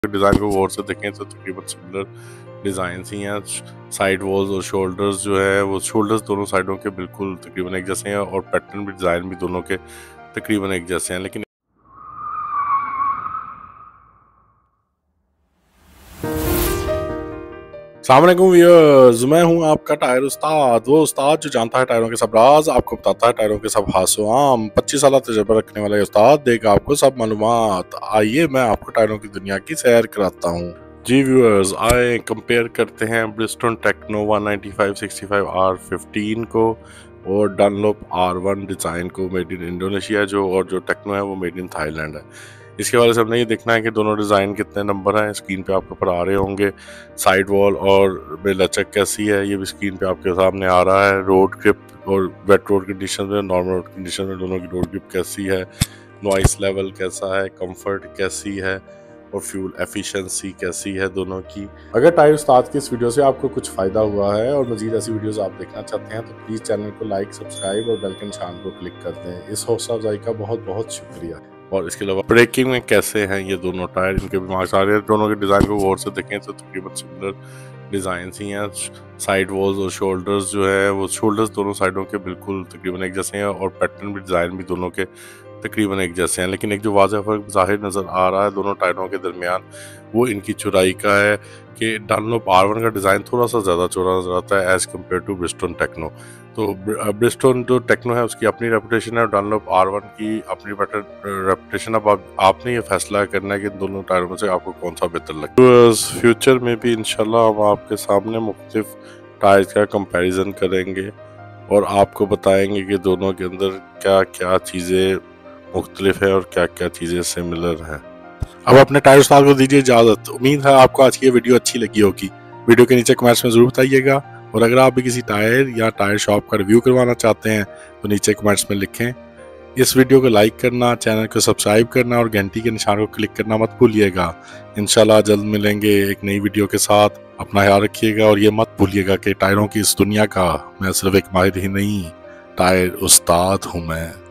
Design को गौर से देखें तो तकरीबन सिमिलर डिज़ाइन ही हैं। साइड वॉल्स और शोल्डर्स जो है वो शोल्डर्स दोनों साइडों के बिल्कुल तकरीबन एक जैसे हैं और पैटर्न भी डिज़ाइन भी दोनों के तकरीबन एक जैसे हैं। लेकिन अस्सलाम वालेकुम व्यूअर्स, मैं हूं आपका टायर उस्ताद, वो उस्ताद जो जानता है टायरों के सब राज, आपको बताता है टायरों के सब हासो आम। 25 साल तजुर्बा रखने वाला उस्ताद देगा आपको सब मालूमात। आइए मैं आपको टायरों की दुनिया की सैर कराता हूँ। जी व्यूअर्स, आए कंपेयर करते हैं ब्रिजस्टोन टेक्नो 195/65 R15 को और डनलोप R1 डिज़ाइन को मेड इन इंडोनेशिया और जो टेक्नो है वो मेड इन थाईलैंड है। इसके बारे से हमने ये देखना है कि दोनों डिज़ाइन कितने नंबर हैं। स्क्रीन पे आपके ऊपर आ रहे होंगे। साइड वॉल और में लचक कैसी है ये भी स्क्रीन पे आपके सामने आ रहा है। रोड ग्रिप और वेट रोड कंडीशन में, नॉर्मल रोड कंडीशन में दोनों की रोड ग्रिप कैसी है, नॉइस लेवल कैसा है, कंफर्ट कैसी है और फ्यूल एफिशिएंसी कैसी है दोनों की। अगर टायर उस्ताद की इस वीडियो से आपको कुछ फ़ायदा हुआ है और मज़ीद ऐसी वीडियोस आप देखना चाहते हैं तो प्लीज़ चैनल को लाइक, सब्सक्राइब और बेल के निशान को क्लिक कर दें। इस हौसला अफजाई का बहुत बहुत शुक्रिया। और इसके अलावा ब्रेकिंग में कैसे हैं ये दोनों टायर, इनके भी मार्क्स आ रहे हैं। दोनों के डिज़ाइन को गौर से देखें तो तकरीबन सिमिलर डिज़ाइन ही हैं। साइड वॉल्स और शोल्डर्स जो है वो शोल्डर्स दोनों साइडों के बिल्कुल तकरीबन एक जैसे हैं और पैटर्न भी डिज़ाइन भी दोनों के तकरीबन एक जैसे हैं। लेकिन एक जो वाज़ह फ़र्क ज़ाहिर नज़र आ रहा है दोनों टायरों के दरमियान वो इनकी चौड़ाई का है कि डनलोप R1 का डिज़ाइन थोड़ा सा ज़्यादा चौड़ा नज़र आता है as compare to Bridgestone techno. तो ब्रिजस्टोन जो टेक्नो है उसकी अपनी रेपुटेशन है और डनलोप R1 की अपनी बेटर रेपुटेशन। अब आपने ये फैसला करना है कि दोनों टायरों में से आपको कौन सा बेहतर लगता है। फ्यूचर में भी इंशाल्लाह हम आपके सामने मुख्तलिफ टायर्स का कंपैरिजन करेंगे और आपको बताएंगे कि दोनों के अंदर क्या क्या चीज़ें मुख्तलिफ है और क्या क्या चीज़ें सिमिलर हैं। अब अपने टायर उस्ताद को दीजिए इजाज़त। उम्मीद है आपको आज की ये वीडियो अच्छी लगी होगी। वीडियो के नीचे कमेंट्स में ज़रूर बताइएगा और अगर आप भी किसी टायर या टायर शॉप का रिव्यू करवाना चाहते हैं तो नीचे कमेंट्स में लिखें। इस वीडियो को लाइक करना, चैनल को सब्सक्राइब करना और घंटी के निशान को क्लिक करना मत भूलिएगा। इंशाल्लाह जल्द मिलेंगे एक नई वीडियो के साथ। अपना ख्याल रखिएगा और ये मत भूलिएगा कि टायरों की इस दुनिया का मैं सिर्फ एक माहिर ही नहीं, टायर उस्ताद हूँ मैं।